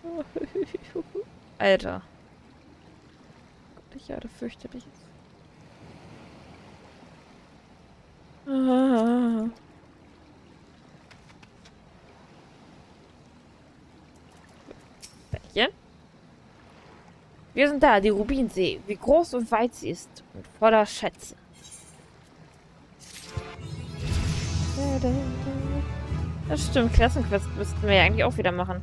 Alter. Gott, ich hatte fürchterliches. Ah. Welche? Wir sind da, die Rubinsee. Wie groß und weit sie ist und voller Schätze. Das stimmt, Klassenquest müssten wir ja eigentlich auch wieder machen.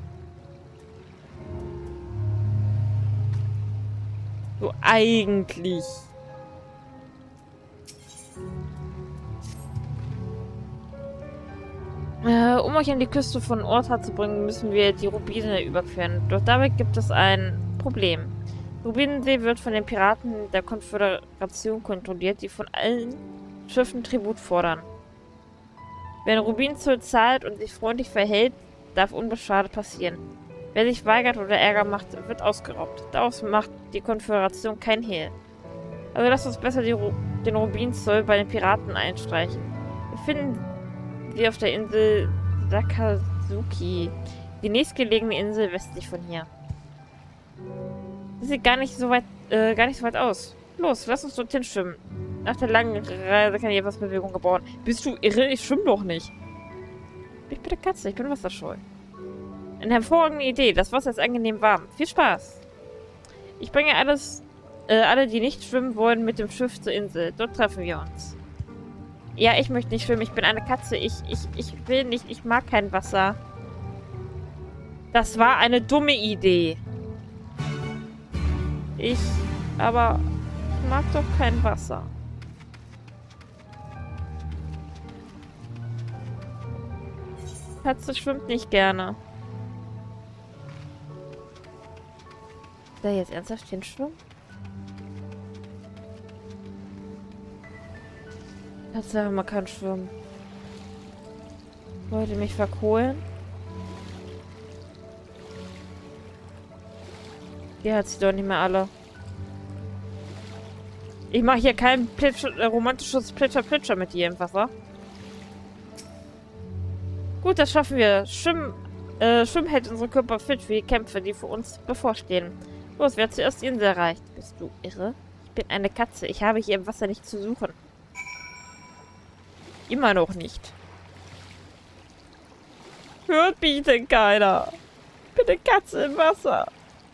So eigentlich. Um euch an die Küste von Orta zu bringen, müssen wir die Rubine überqueren. Doch dabei gibt es ein Problem. Die Rubinensee wird von den Piraten der Konföderation kontrolliert, die von allen Schiffen Tribut fordern. Wer den Rubinzoll zahlt und sich freundlich verhält, darf unbeschadet passieren. Wer sich weigert oder Ärger macht, wird ausgeraubt. Daraus macht die Konföderation kein Hehl. Also lasst uns besser den Rubinzoll bei den Piraten einstreichen. Wir finden sie auf der Insel Sakazuki, die nächstgelegene Insel westlich von hier. Sie sieht gar nicht so weit aus. Los, lass uns dorthin schwimmen. Nach der langen Reise kann ich etwas Bewegung gebaut. Bist du irre? Ich schwimme doch nicht. Ich bin eine Katze, ich bin wasserscheu. Eine hervorragende Idee. Das Wasser ist angenehm warm. Viel Spaß. Ich bringe alle, die nicht schwimmen wollen, mit dem Schiff zur Insel. Dort treffen wir uns. Ja, ich möchte nicht schwimmen. Ich bin eine Katze. Ich will nicht. Ich mag kein Wasser. Das war eine dumme Idee. Ich mag doch kein Wasser. Katze schwimmt nicht gerne. Ist der jetzt ernsthaft hinschwimmen? Katze, man kann schwimmen. Wollte mich verkohlen? Die hat sie doch nicht mehr alle. Ich mache hier kein romantisches Plätscher mit ihr im Wasser. Gut, das schaffen wir. Schwimmen hält unsere Körper fit für die Kämpfe, die für uns bevorstehen. Los, wer zuerst die Insel erreicht. Bist du irre? Ich bin eine Katze. Ich habe hier im Wasser nichts zu suchen. Immer noch nicht. Hört mich denn keiner? Ich bin eine Katze im Wasser.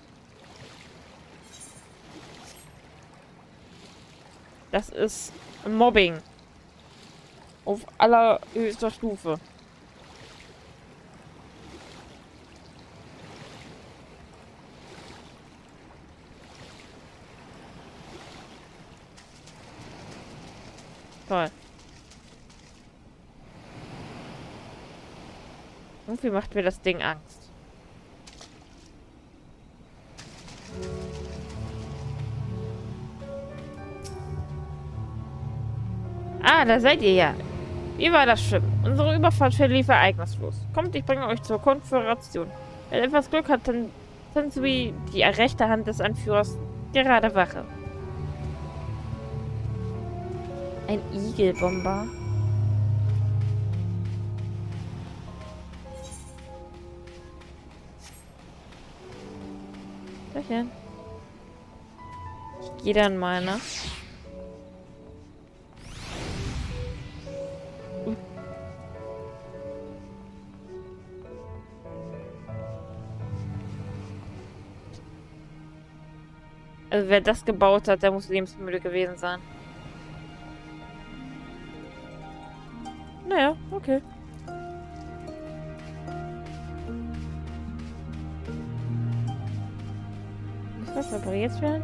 Das ist Mobbing. Auf allerhöchster Stufe. Toll. Irgendwie macht mir das Ding Angst. Ah, da seid ihr ja. Wie war das Schiff? Unsere Überfahrt verlief ereignislos. Kommt, ich bringe euch zur Konföderation. Wenn etwas Glück hat, dann Tansui, die rechte Hand des Anführers, gerade Wache. Ein Igelbomber. Lächeln. Ich gehe dann mal, ne? Also wer das gebaut hat, der muss lebensmüde gewesen sein. Naja, okay. Muss das repariert werden?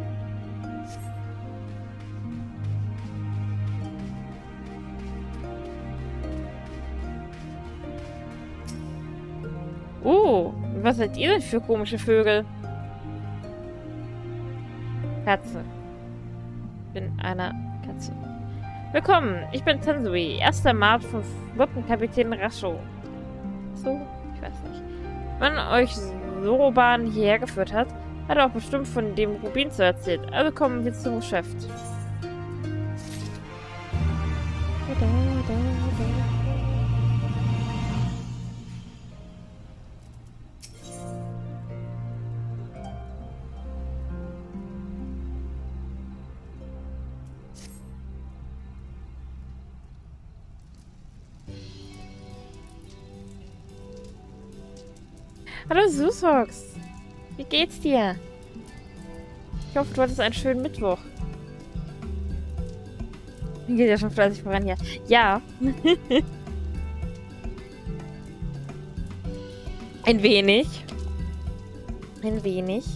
Was seid ihr denn für komische Vögel? Katze. Ich bin eine Katze. Willkommen, ich bin Tansui, erster Mart von Flottenkapitän Rasho. So? Ich weiß nicht. Wenn euch Soroban hierher geführt hat, hat er auch bestimmt von dem Rubin zu erzählt. Also kommen wir zum Geschäft. Hallo Susox. Wie geht's dir? Ich hoffe, du hattest einen schönen Mittwoch. Mir geht ja schon fleißig voran hier. Ja. Ein wenig. Ein wenig.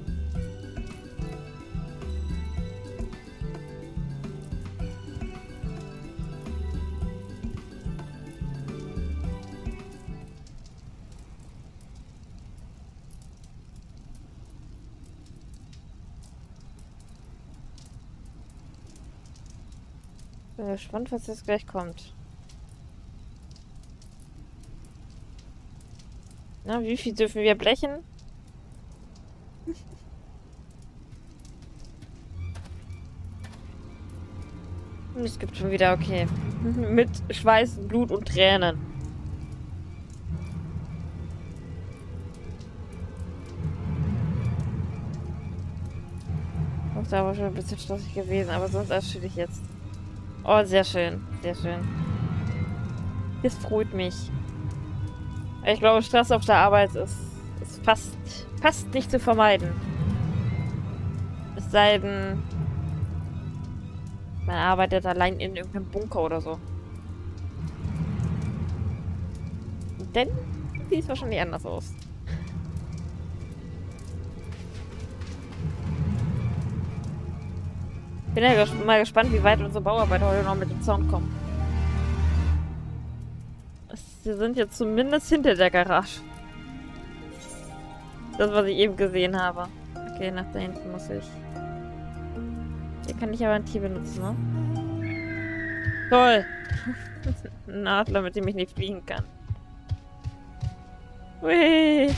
Bin gespannt, was jetzt gleich kommt. Na, wie viel dürfen wir blechen? Es gibt schon wieder, okay. Mit Schweiß, Blut und Tränen. Auch da war schon ein bisschen stressig gewesen, aber sonst alles chillig jetzt. Oh, sehr schön. Sehr schön. Das freut mich. Ich glaube, Stress auf der Arbeit ist fast nicht zu vermeiden. Es sei denn, man arbeitet allein in irgendeinem Bunker oder so. Denn sieht es wahrscheinlich anders aus. Bin ja mal gespannt, wie weit unsere Bauarbeiter heute noch mit dem Zaun kommen. Sie sind jetzt zumindest hinter der Garage. Das, was ich eben gesehen habe. Okay, nach da hinten muss ich. Hier kann ich aber ein Tier benutzen, ne? Toll! Ein Adler, mit dem ich nicht fliegen kann. Hui!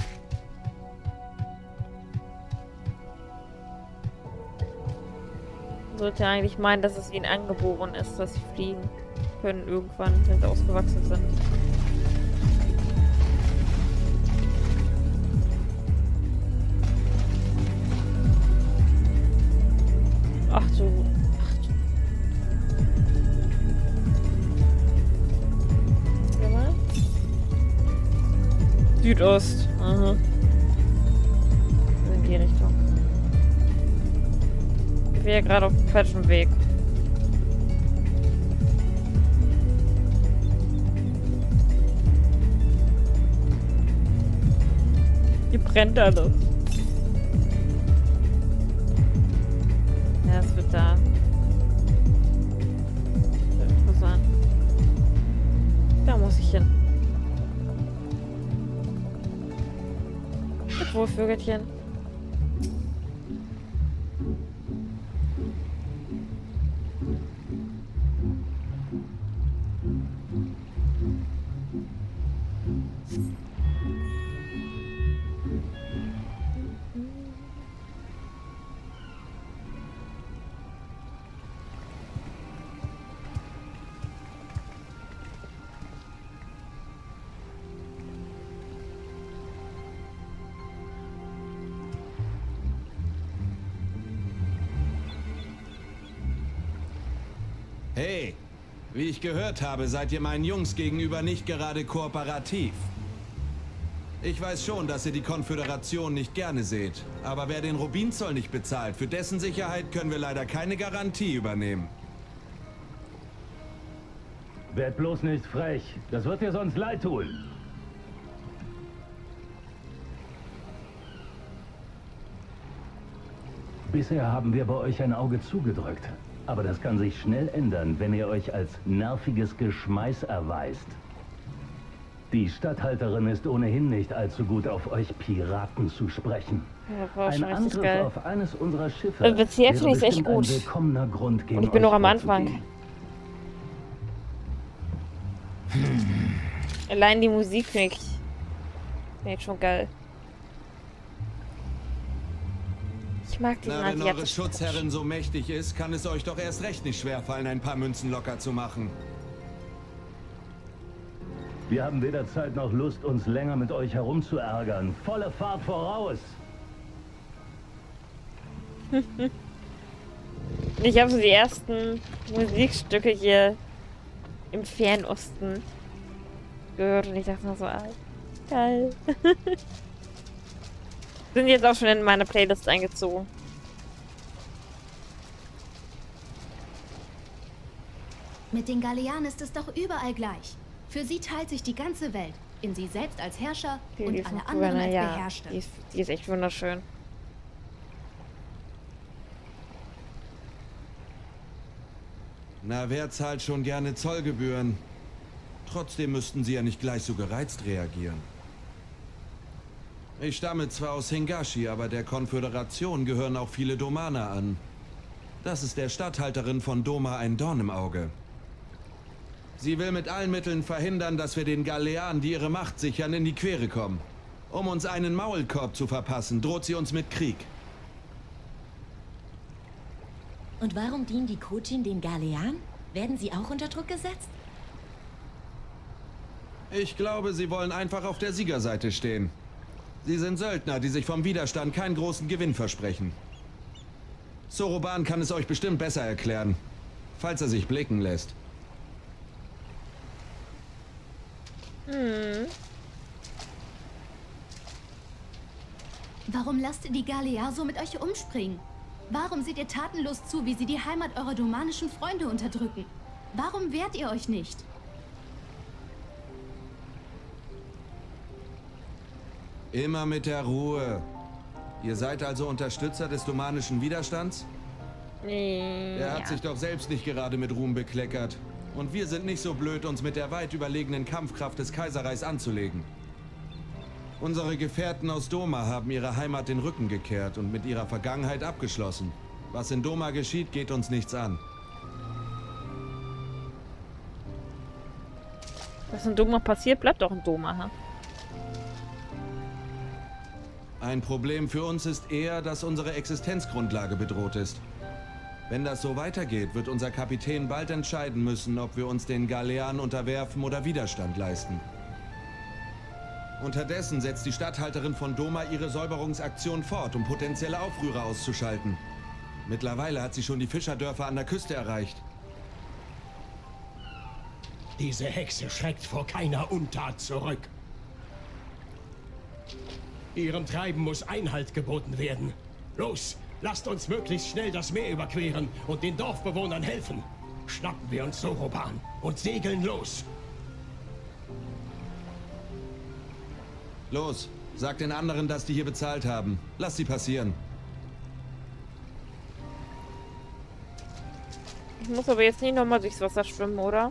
Sollte eigentlich meinen, dass es ihnen angeboren ist, dass sie fliegen können irgendwann, wenn sie ausgewachsen sind. Ach du. Warte mal. Südost. Aha. In die Richtung. Ich wäre gerade auf dem falschen Weg. Hier brennt alles. Ja, es wird da. Interessant. Da muss ich hin. Wo, Vögelchen? Hey, wie ich gehört habe, seid ihr meinen Jungs gegenüber nicht gerade kooperativ. Ich weiß schon, dass ihr die Konföderation nicht gerne seht, aber wer den Rubinzoll nicht bezahlt, für dessen Sicherheit können wir leider keine Garantie übernehmen. Werd bloß nicht frech, das wird dir sonst leid tun. Bisher haben wir bei euch ein Auge zugedrückt. Aber das kann sich schnell ändern, wenn ihr euch als nerviges Geschmeiß erweist. Die Statthalterin ist ohnehin nicht allzu gut auf euch Piraten zu sprechen. Ja, ein Angriff auf eines unserer Schiffe bis jetzt finde ich es echt gut. ein willkommener Grund, gegen und ich bin euch noch am Anfang. Allein die Musik finde ich schon geil. Ich mag diesen Na, wenn eure asiatischen Schutzherrin so mächtig ist, kann es euch doch erst recht nicht schwerfallen, ein paar Münzen locker zu machen. Wir haben weder Zeit noch Lust, uns länger mit euch herumzuärgern. Volle Fahrt voraus! Ich habe so die ersten Musikstücke hier im Fernosten gehört und ich dachte nur so, geil. Sind jetzt auch schon in meine Playlist eingezogen. Mit den Galeanen ist es doch überall gleich. Für sie teilt sich die ganze Welt. In sie selbst als Herrscher und alle anderen als Beherrschte. Die ist echt wunderschön. Na, wer zahlt schon gerne Zollgebühren? Trotzdem müssten sie ja nicht gleich so gereizt reagieren. Ich stamme zwar aus Hingashi, aber der Konföderation gehören auch viele Domaner an. Das ist der Statthalterin von Doma ein Dorn im Auge. Sie will mit allen Mitteln verhindern, dass wir den Galeanen, die ihre Macht sichern, in die Quere kommen. Um uns einen Maulkorb zu verpassen, droht sie uns mit Krieg. Und warum dienen die Kojin den Galeanen? Werden sie auch unter Druck gesetzt? Ich glaube, sie wollen einfach auf der Siegerseite stehen. Sie sind Söldner, die sich vom Widerstand keinen großen Gewinn versprechen. Soroban kann es euch bestimmt besser erklären, falls er sich blicken lässt. Warum lasst ihr die Galea so mit euch umspringen? Warum seht ihr tatenlos zu, wie sie die Heimat eurer domanischen Freunde unterdrücken? Warum wehrt ihr euch nicht? Immer mit der Ruhe. Ihr seid also Unterstützer des domanischen Widerstands? Er hat sich doch selbst nicht gerade mit Ruhm bekleckert. Und wir sind nicht so blöd, uns mit der weit überlegenen Kampfkraft des Kaiserreichs anzulegen. Unsere Gefährten aus Doma haben ihrer Heimat den Rücken gekehrt und mit ihrer Vergangenheit abgeschlossen. Was in Doma geschieht, geht uns nichts an. Was in Doma passiert, bleibt auch in Doma, ha? Ein Problem für uns ist eher, dass unsere Existenzgrundlage bedroht ist. Wenn das so weitergeht, wird unser Kapitän bald entscheiden müssen, ob wir uns den Galeanen unterwerfen oder Widerstand leisten. Unterdessen setzt die Statthalterin von Doma ihre Säuberungsaktion fort, um potenzielle Aufrührer auszuschalten. Mittlerweile hat sie schon die Fischerdörfer an der Küste erreicht. Diese Hexe schreckt vor keiner Untat zurück. Ihrem Treiben muss Einhalt geboten werden. Los, lasst uns möglichst schnell das Meer überqueren und den Dorfbewohnern helfen. Schnappen wir uns Soroban und segeln los. Los, sag den anderen, dass die hier bezahlt haben. Lass sie passieren. Ich muss aber jetzt nicht nochmal durchs Wasser schwimmen, oder?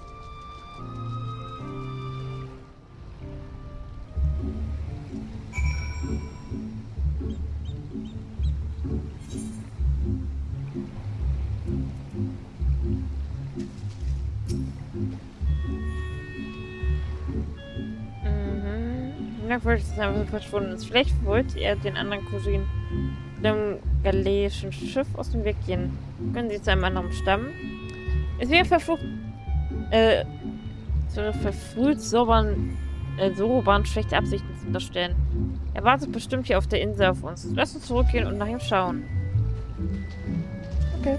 Merkwürdig, ist einfach verschwunden ist. Vielleicht wollte er den anderen Cousin mit einem galeischen Schiff aus dem Weg gehen. Können sie zu einem anderen Stamm? Es wäre verflucht, verfrüht Soroban schlechte Absichten zu unterstellen. Er wartet bestimmt hier auf der Insel auf uns. Lass uns zurückgehen und nach ihm schauen. Okay.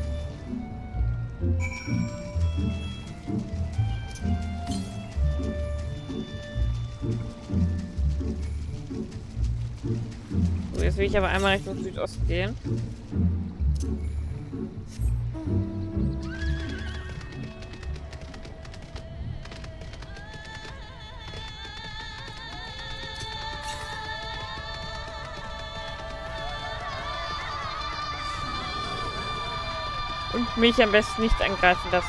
So, jetzt will ich aber einmal Richtung Südosten gehen. Und mich am besten nicht angreifen lassen.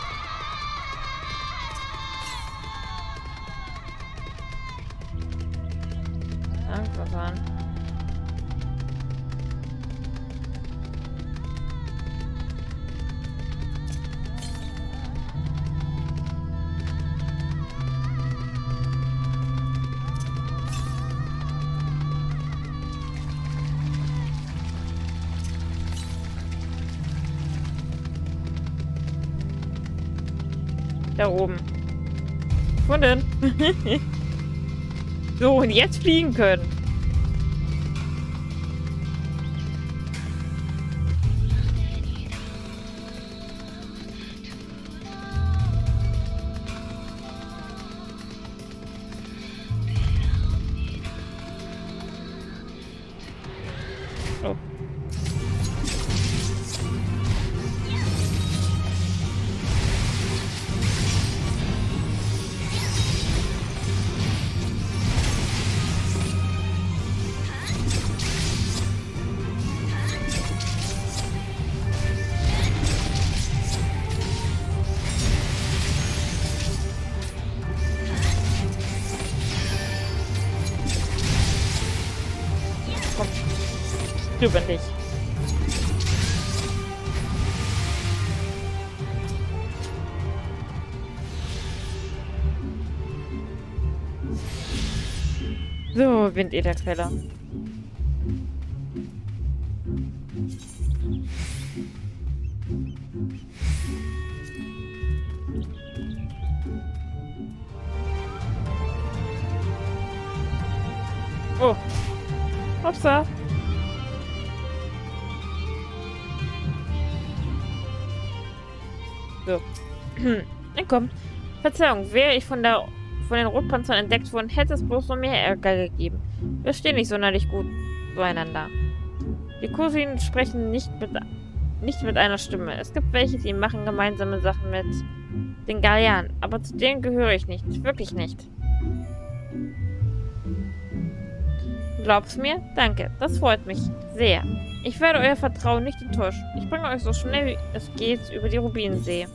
Verfahren. Da oben. Gefunden. So, und jetzt fliegen können. Oh. Über dich. So, Windederquelle. Oh. Hopsa. So. Dann kommt. Verzeihung, wäre ich von den Rotpanzern entdeckt worden, hätte es bloß noch mehr Ärger gegeben. Wir stehen nicht sonderlich gut zueinander. Die Cousinen sprechen nicht mit einer Stimme. Es gibt welche, die machen gemeinsame Sachen mit den Gallianen, aber zu denen gehöre ich nicht. Wirklich nicht. Glaubst mir? Danke, das freut mich sehr. Ich werde euer Vertrauen nicht enttäuschen. Ich bringe euch so schnell wie es geht über die Rubinensee.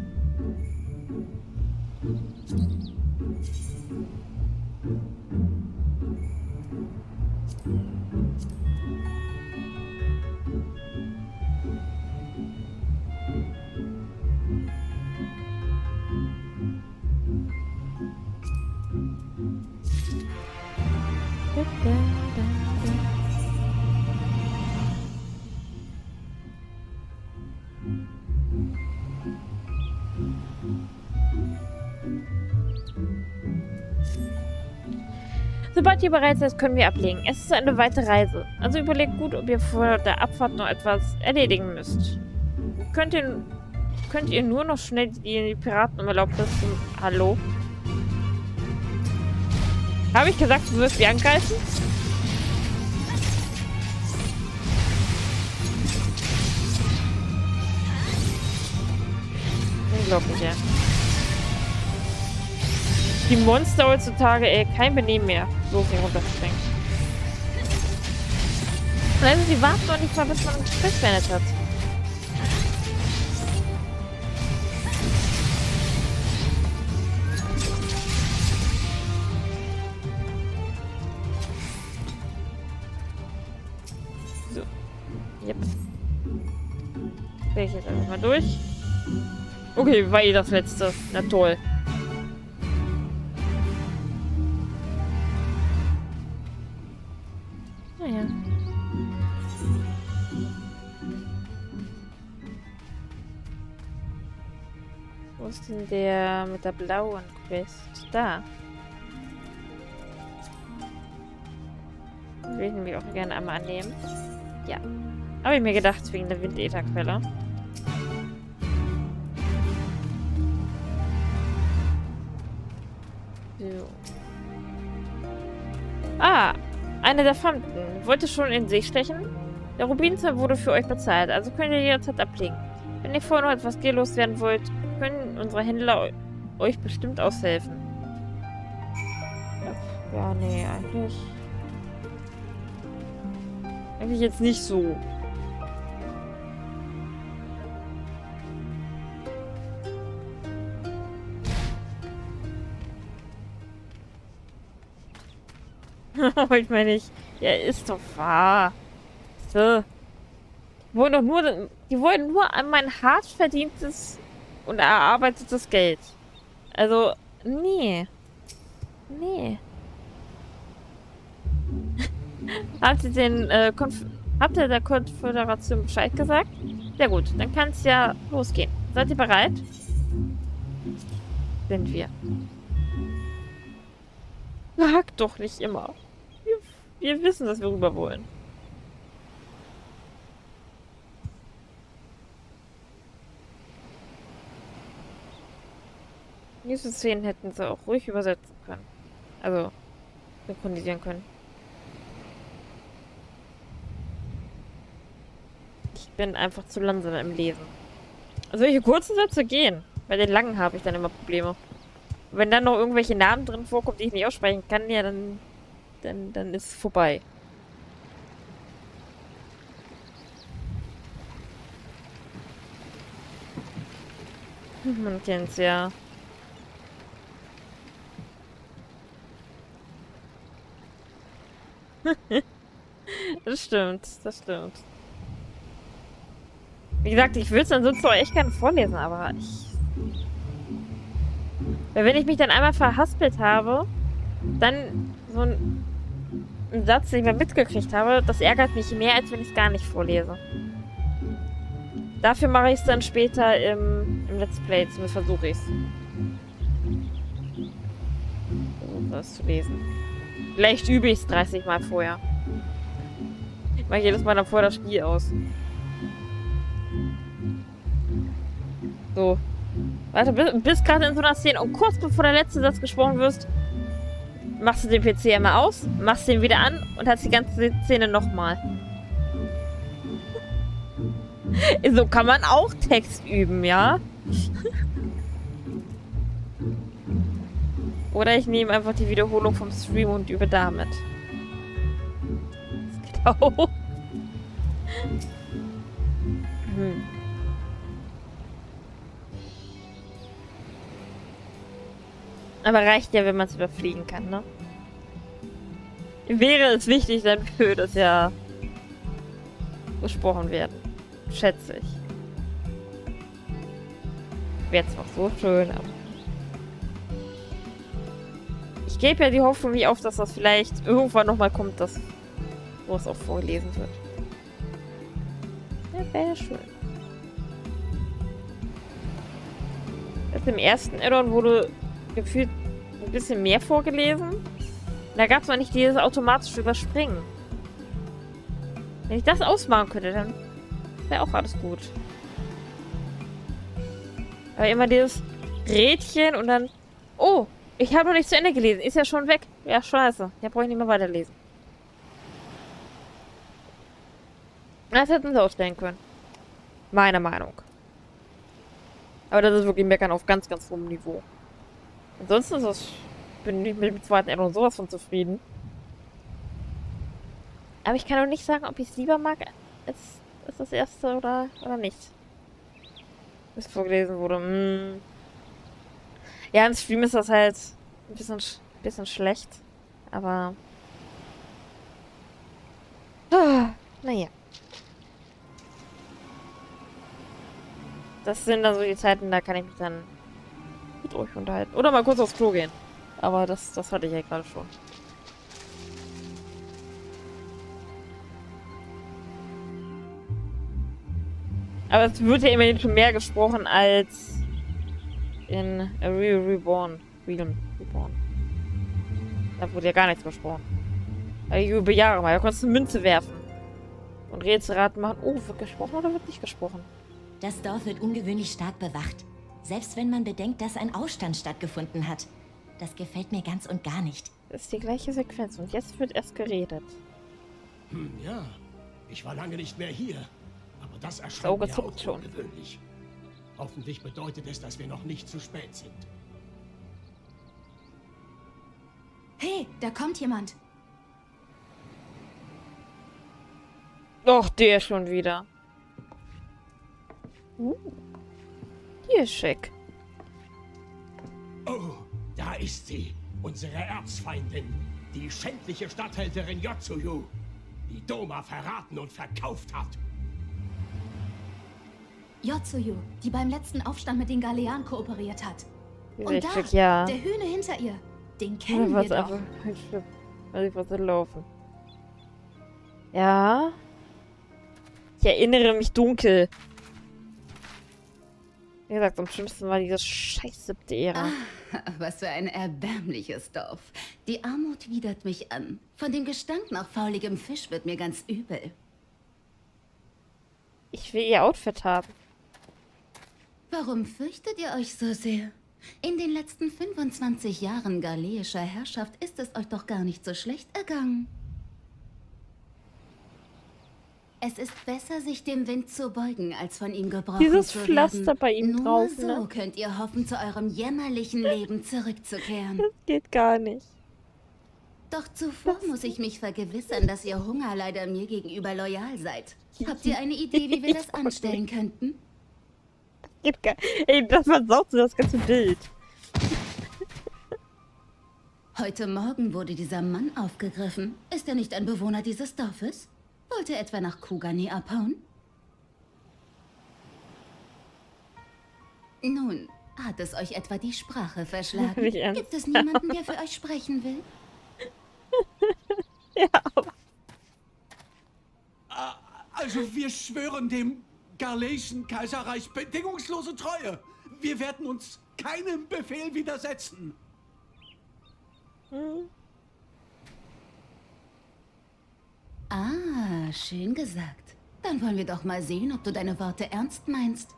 Sobald ihr bereit seid, können wir ablegen. Es ist eine weite Reise. Also überlegt gut, ob ihr vor der Abfahrt noch etwas erledigen müsst. Könnt ihr nur noch schnell die Piraten um Erlaubnis zum... Hallo? Habe ich gesagt, du wirst sie angreifen? Unglaublich, ja. Die Monster heutzutage, ey, kein Benehmen mehr. Bloß nicht runterspringen. Also, die warten doch nicht mal, bis man ein Gespräch beendet hat. So. Yep. Sehe ich jetzt einfach mal durch. Okay, war eh das letzte. Na toll. Naja. Wo ist denn der mit der blauen Quest? Da. Will ich nämlich auch gerne einmal annehmen. Ja. Habe ich mir gedacht, wegen der Windätherquelle. So. Ah! Eine der Fremden. Wollt ihr schon in den See stechen? Der Rubinzoll wurde für euch bezahlt, also könnt ihr jederzeit ablegen. Wenn ihr vorher noch etwas Gier loswerden wollt, können unsere Händler euch bestimmt aushelfen. Ja, nee, eigentlich jetzt nicht so. Ich meine nicht. Ja, ist doch wahr. So. Die wollen nur an mein hart verdientes und erarbeitetes Geld. Also, nee. Nee. Habt ihr der Konföderation Bescheid gesagt? Sehr gut, dann kann es ja losgehen. Seid ihr bereit? Sind wir. Sag doch nicht immer. Wir wissen, dass wir rüber wollen. Diese Szenen hätten sie auch ruhig übersetzen können. Also, synchronisieren können. Ich bin einfach zu langsam im Lesen. Also solche kurzen Sätze gehen. Bei den langen habe ich dann immer Probleme. Und wenn dann noch irgendwelche Namen drin vorkommen, die ich nicht aussprechen kann, ja, dann ist es vorbei. Man kennt's ja. Das stimmt, das stimmt. Wie gesagt, ich würde es dann sonst auch echt gerne vorlesen, aber weil wenn ich mich dann einmal verhaspelt habe, dann so ein Satz, den ich mal mitgekriegt habe, das ärgert mich mehr, als wenn ich es gar nicht vorlese. Dafür mache ich es dann später im Let's Play, zumindest versuche ich es. Das zu lesen. Vielleicht übe ich es 30 Mal vorher. Ich mache jedes Mal dann vorher das Spiel aus. So. Warte, bist gerade in so einer Szene und kurz bevor der letzte Satz gesprochen wird, machst du den PC einmal aus, machst den wieder an und hast die ganze Szene nochmal. So kann man auch Text üben, ja? Oder ich nehme einfach die Wiederholung vom Stream und übe damit. Das geht auch. Aber reicht ja, wenn man es überfliegen kann, ne? Wäre es wichtig, dann würde es ja gesprochen werden. Schätze ich. Wäre zwar so schön, aber... Ich gebe ja die Hoffnung nicht auf, dass das vielleicht irgendwann nochmal kommt, dass wo es auch vorgelesen wird. Ja, wäre schön. Jetzt im ersten Addon wurde gefühlt ein bisschen mehr vorgelesen. Da gab es noch nicht dieses automatische Überspringen. Wenn ich das ausmachen könnte, dann wäre auch alles gut. Aber immer dieses Rädchen und dann... Oh, ich habe noch nicht zu Ende gelesen. Ist ja schon weg. Ja, scheiße. Ja, brauche ich nicht mehr weiterlesen. Das hätten sie ausstellen können. Meine Meinung. Aber das ist wirklich Meckern auf ganz, ganz hohem Niveau. Ansonsten ist das... Bin ich mit dem zweiten Addon sowas von zufrieden. Aber ich kann auch nicht sagen, ob ich es lieber mag als das erste oder nicht. Bis vorgelesen wurde. Ja, im Stream ist das halt ein bisschen schlecht. Aber... naja. Das sind dann so die Zeiten, da kann ich mich dann mit euch unterhalten. Oder mal kurz aufs Klo gehen. Aber das hatte ich ja gerade schon. Aber es wird ja immerhin schon mehr gesprochen als in A Real Reborn. Realm Reborn. Da wurde ja gar nichts gesprochen. Über Jahre mal. Da konntest du Münze werfen. Und Rätselraten machen. Oh, wird gesprochen oder wird nicht gesprochen? Das Dorf wird ungewöhnlich stark bewacht. Selbst wenn man bedenkt, dass ein Aufstand stattgefunden hat. Das gefällt mir ganz und gar nicht. Das ist die gleiche Sequenz und jetzt wird erst geredet. Ja, ich war lange nicht mehr hier. Aber das erscheint So mir gezuckt auch schon. ungewöhnlich. Hoffentlich bedeutet es, dass wir noch nicht zu spät sind. Hey, da kommt jemand. Och, der schon wieder. Die ist schick. Oh, da ist sie. Unsere Erzfeindin. Die schändliche Statthalterin Yotsuyu. Die Doma verraten und verkauft hat. Yotsuyu, die beim letzten Aufstand mit den Galeanen kooperiert hat. Und da, Richtig, ja. der Hühne hinter ihr. Den kennen wir doch. Also ich muss so laufen. Ja. Ich erinnere mich dunkel. Wie gesagt, am schlimmsten war diese scheiß 7. Ära. Was für ein erbärmliches Dorf. Die Armut widert mich an. Von dem Gestank nach fauligem Fisch wird mir ganz übel. Ich will ihr Outfit haben. Warum fürchtet ihr euch so sehr? In den letzten 25 Jahren galeischer Herrschaft ist es euch doch gar nicht so schlecht ergangen. Es ist besser, sich dem Wind zu beugen, als von ihm gebrochen Dieses zu Pflaster werden. bei ihm Nur drauf, so ne? könnt ihr hoffen, zu eurem jämmerlichen Leben zurückzukehren. Das geht gar nicht. Doch zuvor muss ich mich vergewissern, dass ihr Hunger leider mir gegenüber loyal seid. Habt ihr eine Idee, wie wir das anstellen könnten? Geht gar Ey, das versaut so das ganze Bild. Heute Morgen wurde dieser Mann aufgegriffen. Ist er nicht ein Bewohner dieses Dorfes? Wollte er etwa nach Kugane abhauen? Nun, hat es euch etwa die Sprache verschlagen? Nicht ernst. Gibt es niemanden, der für euch sprechen will? Ja, aber Also wir schwören dem Garleischen Kaiserreich bedingungslose Treue. Wir werden uns keinem Befehl widersetzen. Ah, schön gesagt. Dann wollen wir doch mal sehen, ob du deine Worte ernst meinst.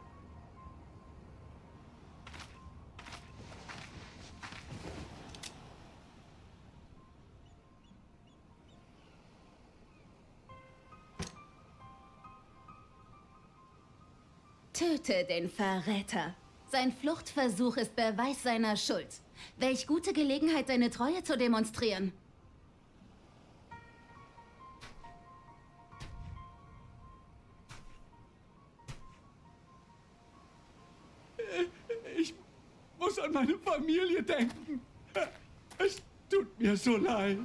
Töte den Verräter. Sein Fluchtversuch ist Beweis seiner Schuld. Welch gute Gelegenheit, deine Treue zu demonstrieren. Ich muss an meine Familie denken. Es tut mir so leid.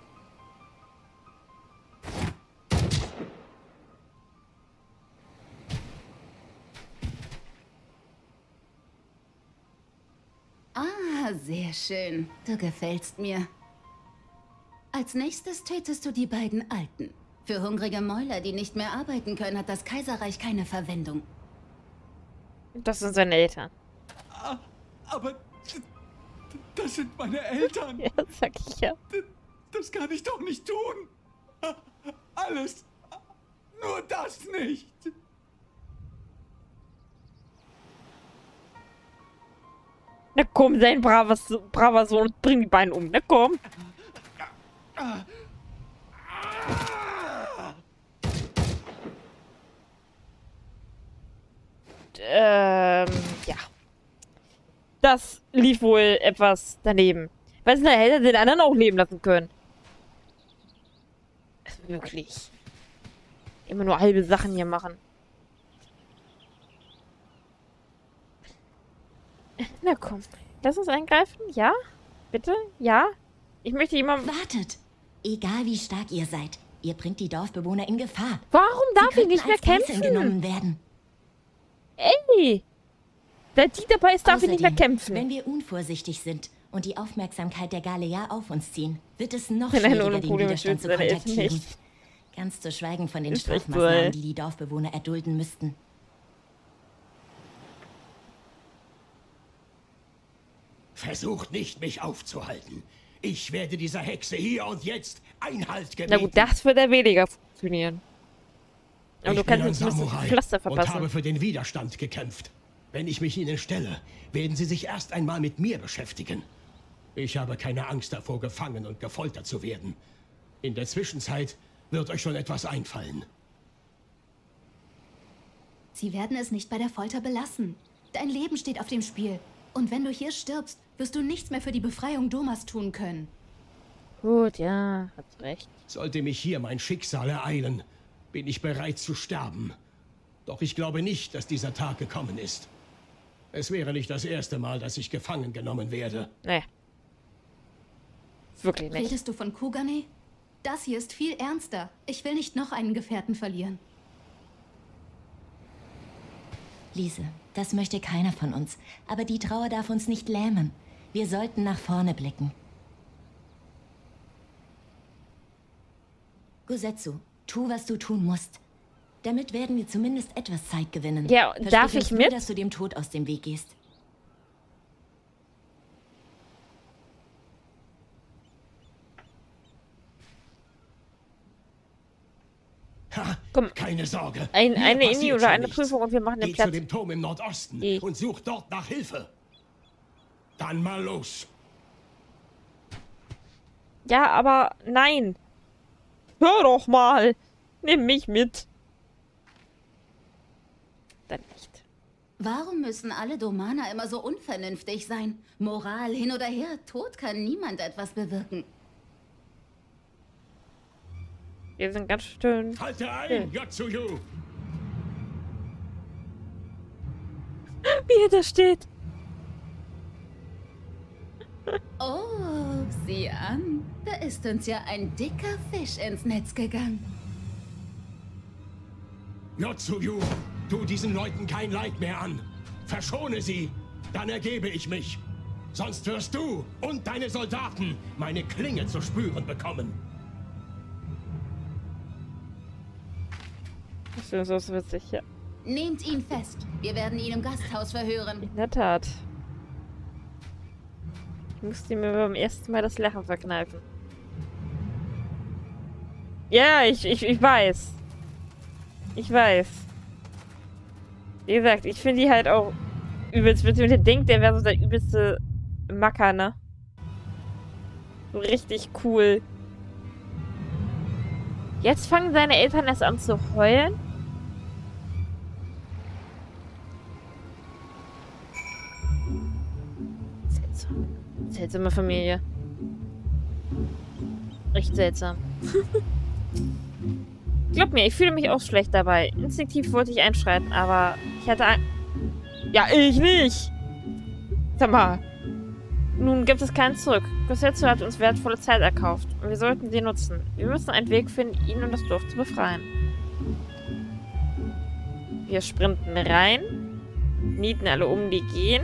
Ah, sehr schön. Du gefällst mir. Als nächstes tötest du die beiden Alten. Für hungrige Mäuler, die nicht mehr arbeiten können, hat das Kaiserreich keine Verwendung. das sind seine Eltern. Aber das sind meine Eltern. Ja, sag ich ja. Das kann ich doch nicht tun. Alles. Nur das nicht. Na komm, sein braver Sohn, bring die beiden um. Na komm. Ja. Das lief wohl etwas daneben. Weißt du, er hätte den anderen auch leben lassen können. Wirklich. Immer nur halbe Sachen hier machen. Na komm. Lass uns eingreifen. Ja? Bitte? Ja? Ich möchte jemandem... Wartet! Egal wie stark ihr seid, ihr bringt die Dorfbewohner in Gefahr. Warum darf ich Sie nicht mehr könnten als Geiseln kämpfen? genommen werden. Ey! Der die dabei ist, darf ich nicht mehr Außerdem, kämpfen. Wenn wir unvorsichtig sind und die Aufmerksamkeit der Galea auf uns ziehen, wird es noch Wenn er schwieriger, ohne den Probleme Widerstand zu tötet, dann ist kontaktieren. nicht. Ganz zu schweigen von den Ist echt so, Strafmaßnahmen, ey. die die Dorfbewohner erdulden müssten. Versucht nicht, mich aufzuhalten. Ich werde dieser Hexe hier und jetzt Einhalt gebieten. Na gut, das wird ja weniger funktionieren. Aber du Ich bin kannst ein jetzt ein bisschen Samurai Pflaster und habe verpassen. für den Widerstand gekämpft. Wenn ich mich ihnen stelle, werden sie sich erst einmal mit mir beschäftigen. Ich habe keine Angst davor, gefangen und gefoltert zu werden. In der Zwischenzeit wird euch schon etwas einfallen. Sie werden es nicht bei der Folter belassen. Dein Leben steht auf dem Spiel. Und wenn du hier stirbst, wirst du nichts mehr für die Befreiung Domas tun können. Gut, ja, hast recht. Sollte mich hier mein Schicksal ereilen, bin ich bereit zu sterben. Doch ich glaube nicht, dass dieser Tag gekommen ist. Es wäre nicht das erste Mal, dass ich gefangen genommen werde. Nee. Wirklich nicht. Redest du von Kugane? Das hier ist viel ernster. Ich will nicht noch einen Gefährten verlieren. Lise, das möchte keiner von uns. Aber die Trauer darf uns nicht lähmen. Wir sollten nach vorne blicken. Gosetsu, tu, was du tun musst. Damit werden wir zumindest etwas Zeit gewinnen. Ja, Versprich darf uns ich nur, mit? dass du dem Tod aus dem Weg gehst. Ha, Komm. keine Sorge. Eine Mir Inni passiert oder schon eine nichts. Prüfung und wir machen den Geht zu Platz. dem Turm im Nordosten Geh. und sucht dort nach Hilfe. Dann mal los. Ja, aber nein. Hör doch mal. Nimm mich mit. dann nicht. Warum müssen alle Domaner immer so unvernünftig sein? Moral hin oder her, Tod kann niemand etwas bewirken. Wir sind ganz schön... Halte ein, Yotsuyu! Wie er da steht. Oh, sieh an. Da ist uns ja ein dicker Fisch ins Netz gegangen. Yotsuyu, tu diesen Leuten kein Leid mehr an. Verschone sie, dann ergebe ich mich. Sonst wirst du und deine Soldaten meine Klinge zu spüren bekommen. Das ist so witzig, ja. Nehmt ihn fest. Wir werden ihn im Gasthaus verhören. In der Tat. Ich musste mir beim ersten Mal das Lachen verkneifen. Ja, ich weiß. Ich weiß. Wie gesagt, ich finde die halt auch übelst witzig. Der denkt, der wäre so der übelste Macker, ne? So richtig cool. Jetzt fangen seine Eltern erst an zu heulen. Seltsame Familie. Recht seltsam. Glaub mir, ich fühle mich auch schlecht dabei. Instinktiv wollte ich einschreiten, aber ich hatte ein... Ja, ich nicht! Sag mal. Nun gibt es keinen zurück. Gosetsu hat uns wertvolle Zeit erkauft und wir sollten sie nutzen. Wir müssen einen Weg finden, ihn und das Dorf zu befreien. Wir sprinten rein, nieten alle um, die gehen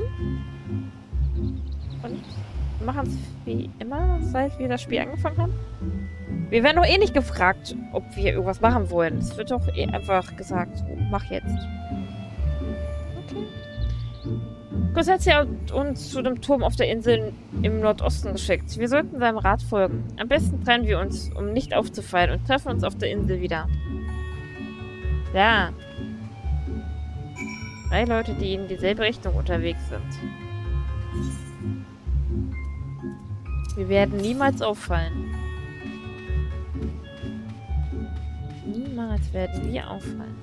und machen es wie immer, seit wir das Spiel angefangen haben. Wir werden doch eh nicht gefragt, ob wir irgendwas machen wollen. Es wird doch eh einfach gesagt, so, mach jetzt. Okay. Gosetsu hat uns zu dem Turm auf der Insel im Nordosten geschickt. Wir sollten seinem Rat folgen. Am besten trennen wir uns, um nicht aufzufallen, und treffen uns auf der Insel wieder. Ja. 3 Leute, die in dieselbe Richtung unterwegs sind. Wir werden niemals auffallen. Niemals werden wir auffallen.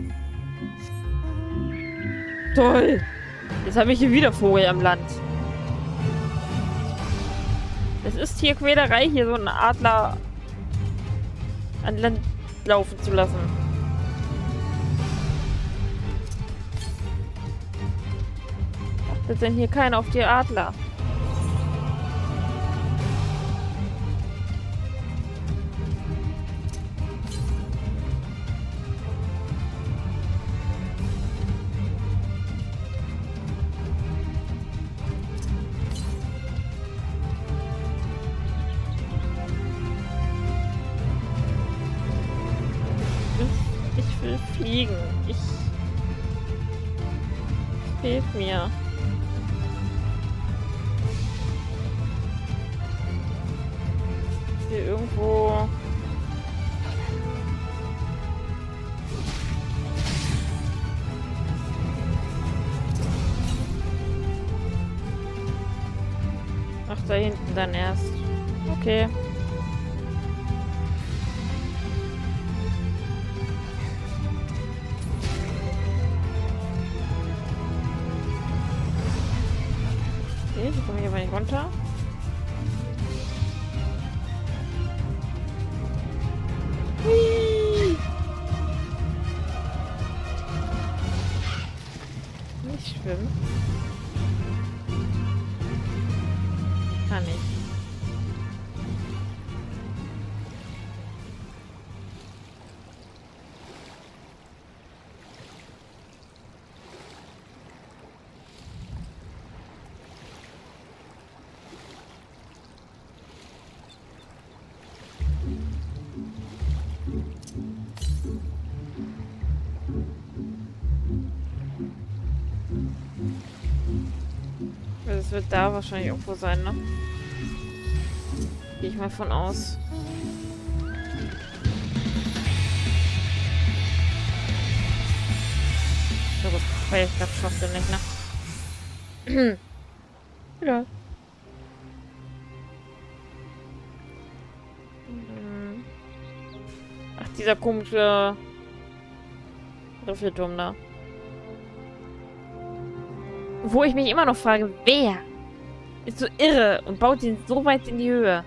Toll! Jetzt habe ich hier wieder Vogel am Land. Es ist hier Quälerei, hier so einen Adler an Land laufen zu lassen. Achtet denn hier keiner auf die Adler? Ich will fliegen. Fehlt mir. Hier irgendwo... Ach, da hinten dann erst. Okay. Okay, ich komme hier mal nicht runter. Hui. Nicht schwimmen. Kann ich. Das wird da wahrscheinlich irgendwo sein, ne? Gehe ich mal von aus. So gut, weil ich gerade schwachsinnig, ne? Ja. Ach, dieser komische Riffelturm da. Wo ich mich immer noch frage, wer ist so irre und baut ihn so weit in die Höhe?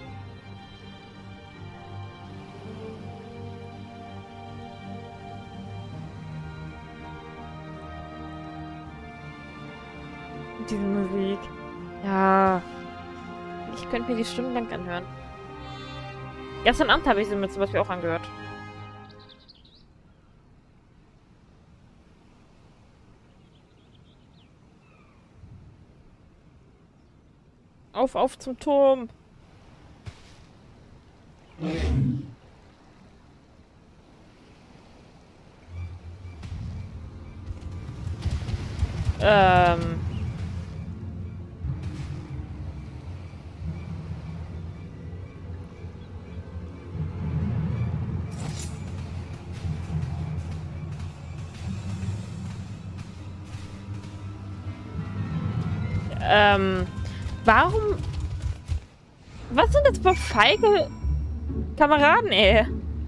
Diese Musik. Ja. Ich könnte mir die stundenlang anhören. Gestern Abend habe ich sie mir zum Beispiel auch angehört. Auf zum Turm. Warum? Was sind das für feige Kameraden, ey?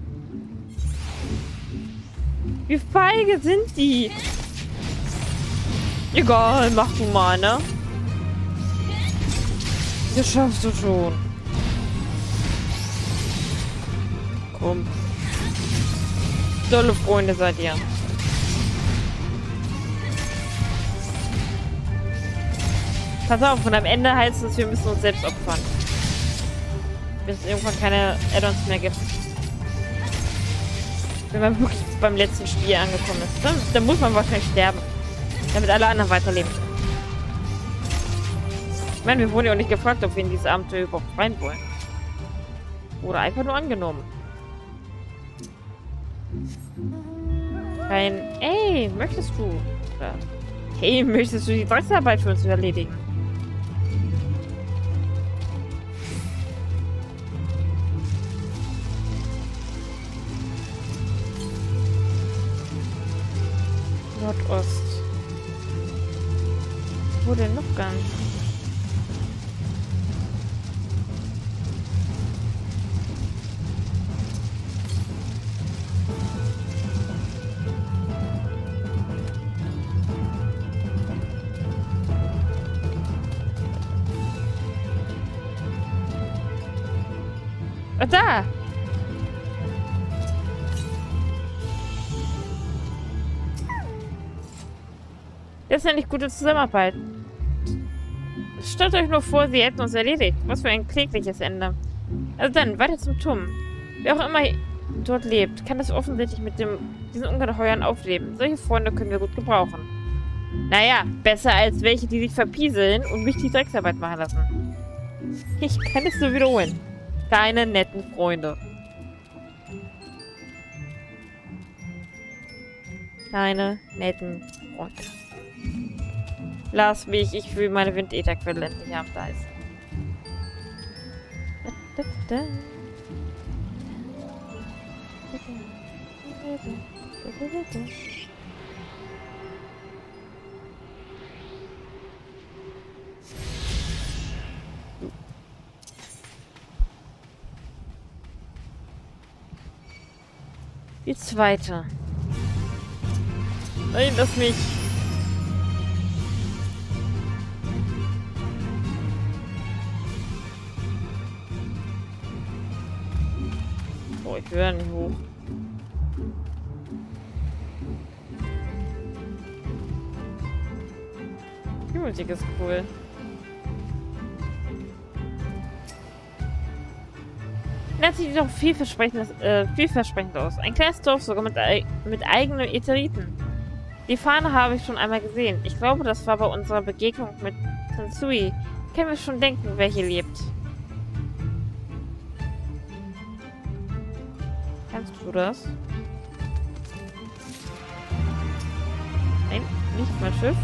Wie feige sind die? Egal, mach du mal, ne? Das schaffst du schon. Komm. Tolle Freunde seid ihr. Pass auf, und am Ende heißt es, wir müssen uns selbst opfern. Bis es irgendwann keine Add-ons mehr gibt. Wenn man wirklich beim letzten Spiel angekommen ist. Dann muss man wahrscheinlich sterben. Damit alle anderen weiterleben. Ich meine, wir wurden ja auch nicht gefragt, ob wir in dieses Abenteuer überhaupt rein wollen. Oder einfach nur angenommen. Kein, ey, möchtest du? Oder, hey, möchtest du die Drecksarbeit für uns erledigen? Nordost. Wo denn noch ganz? Ah, da! Das ist ja nicht gute Zusammenarbeit. Stellt euch nur vor, sie hätten uns erledigt. Was für ein klägliches Ende. Also dann, weiter zum Turm. Wer auch immer dort lebt, kann das offensichtlich mit diesen Ungeheuern aufleben. Solche Freunde können wir gut gebrauchen. Naja, besser als welche, die sich verpieseln und mich die Drecksarbeit machen lassen. Ich kann es nur wiederholen. Keine netten Freunde. Keine netten Freunde. Lass mich, ich will meine Windätherquelle endlich haben. Da ist. Die zweite. Nein, lass mich. Oh, ich will ja nicht hoch. Die Musik ist cool. Das sieht doch vielversprechend aus. Ein kleines Dorf sogar mit eigenen Ätheriten. Die Fahne habe ich schon einmal gesehen. Ich glaube, das war bei unserer Begegnung mit Tansui. Können wir schon denken, wer hier lebt. Kannst du das? Nein, nicht mein Schiff.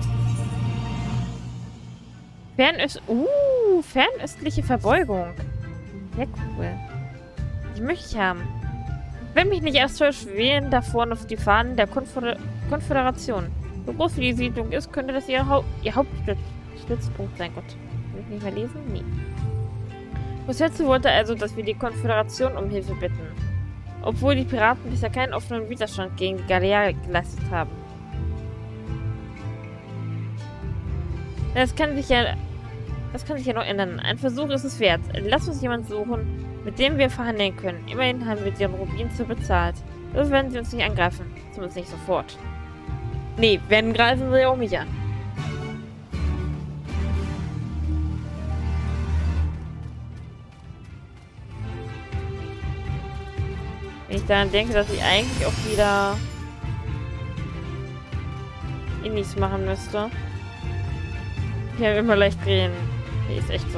Fernöstliche Verbeugung. Sehr cool. Die möchte ich haben. Wenn mich nicht erst täuscht, wählen da vorne auf die Fahnen der Konföderation. So groß wie die Siedlung ist, könnte das ihr Hauptstützpunkt sein. Gott, will ich nicht mehr lesen? Nee. Rosetsu wollte also, dass wir die Konföderation um Hilfe bitten. Obwohl die Piraten bisher keinen offenen Widerstand gegen die Galea geleistet haben. Das kann sich ja noch ändern. Ein Versuch ist es wert. Lass uns jemanden suchen, mit dem wir verhandeln können. Immerhin haben wir den Rubin zu bezahlt. Das werden sie uns nicht angreifen. Zumindest nicht sofort. Nee, wenn greifen sie auch mich an. Wenn ich daran denke, dass ich eigentlich auch wieder nichts machen müsste. Ich habe immer leicht drehen. Nee, ist echt so.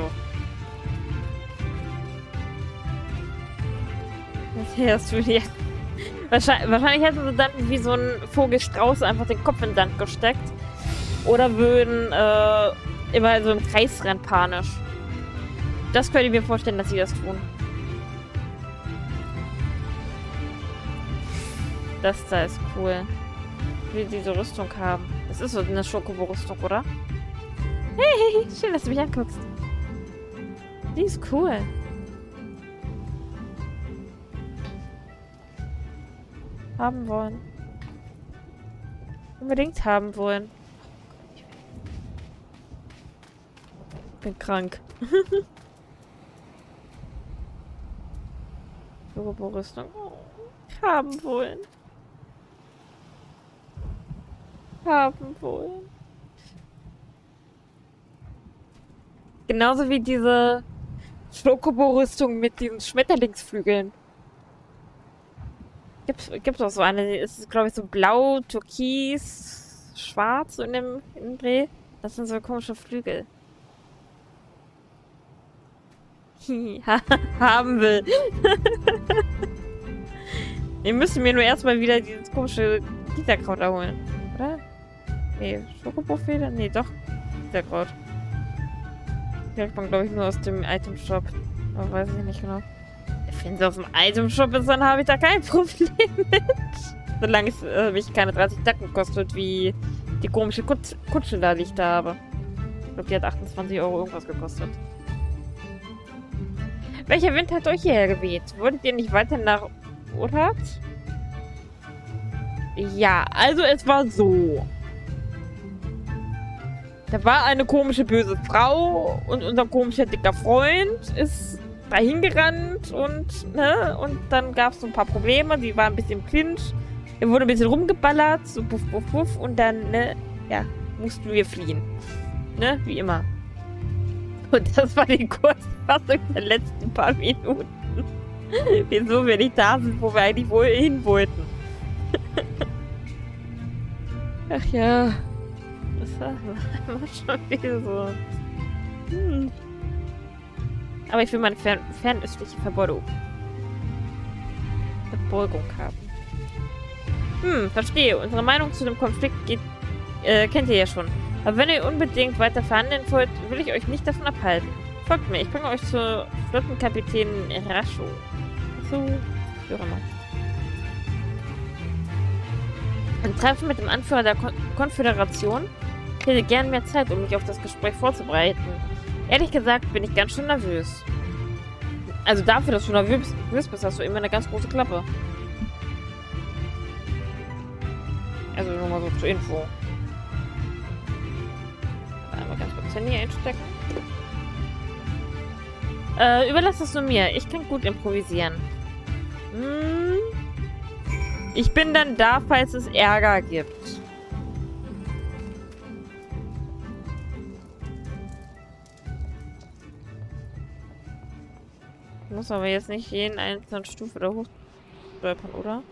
Was hast du hier? Wahrscheinlich hätten sie dann wie so ein Vogelstrauß einfach den Kopf in den Sand gesteckt. Oder würden immer so im Kreis rennen, panisch. Das könnte ich mir vorstellen, dass sie das tun. Das da ist cool. Wie diese Rüstung haben. Das ist so eine Schokobo-Rüstung, oder? Hey, schön, dass du mich anguckst. Die ist cool. Haben wollen. Unbedingt haben wollen. Ich bin krank. Schokobo-Rüstung. Haben wollen. Haben wollen. Genauso wie diese Schokobo-Rüstung mit diesen Schmetterlingsflügeln. Gibt's auch so eine, ist glaube ich so blau, türkis, schwarz so in dem Dreh. Das sind so komische Flügel. Haben will. Wir müssen mir nur erstmal wieder dieses komische Gitterkraut erholen. Oder? Nee, Schokobofeder? Nee, doch. Gitterkraut. Kriegt man, glaube ich, nur aus dem Item-Shop. Aber weiß ich nicht genau. Wenn es aus dem Item-Shop ist, dann habe ich da kein Problem mit. Solange es mich keine 30 Tacken kostet, wie die komische Kutsche da, die ich da habe. Ich glaube, die hat 28 € irgendwas gekostet. Welcher Wind hat euch hierher geweht? Wolltet ihr nicht weiter nach Urhat? Ja, also es war so. Da war eine komische böse Frau und unser komischer dicker Freund ist dahin gerannt und, ne, und dann gab es so ein paar Probleme, die waren ein bisschen im Clinch. Er wurde ein bisschen rumgeballert, so puff, puff, puff und dann, ne, ja, mussten wir fliehen. Ne, wie immer. Und das war die Kurzfassung der letzten paar Minuten. Wieso wir nicht da sind, wo wir eigentlich wohl hin wollten. Ach ja. Das war schon wieder so. Aber ich will meine fernöstliche Verbeugung haben. Verstehe. Unsere Meinung zu dem Konflikt kennt ihr ja schon. Aber wenn ihr unbedingt weiter verhandeln wollt, will ich euch nicht davon abhalten. Folgt mir, ich bringe euch zur Flottenkapitän Rasho. So, wie auch immer. Ein Treffen mit dem Anführer der Konföderation. Ich hätte gern mehr Zeit, um mich auf das Gespräch vorzubereiten. Ehrlich gesagt bin ich ganz schön nervös. Also dafür, dass du nervös bist, hast du immer eine ganz große Klappe. Also nur mal so zur Info. Einmal ganz kurz Handy einstecken. Überlass es nur mir. Ich kann gut improvisieren. Ich bin dann da, falls es Ärger gibt. Ich muss aber jetzt nicht jeden einzelnen Stufe da hochstolpern, oder?